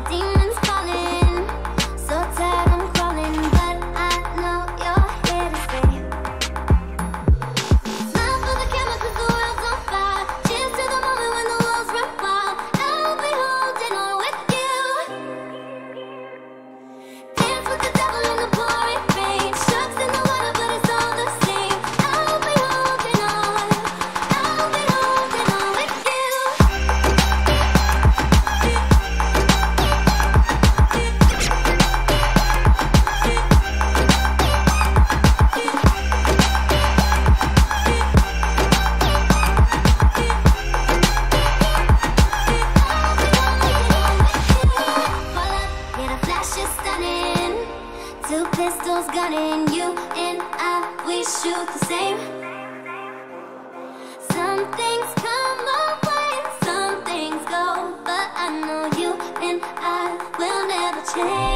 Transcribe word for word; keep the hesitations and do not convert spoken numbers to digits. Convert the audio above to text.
demons calling. So tired I'm crawling, but I know you're here to stay. Smile for the camera 'cause the world's on fire. Cheers to the moment when the walls run wild. I'll be holding on with you. Dance with the devil in the pouring rain. Sharks in the water, but it's all the same. I'll be holding on. I'll be holding on with you. Pull up, get a flash is stunning. Two pistols gunning, you and I, we shoot the same. Some things come our way, some things go, but I know you and I will never change.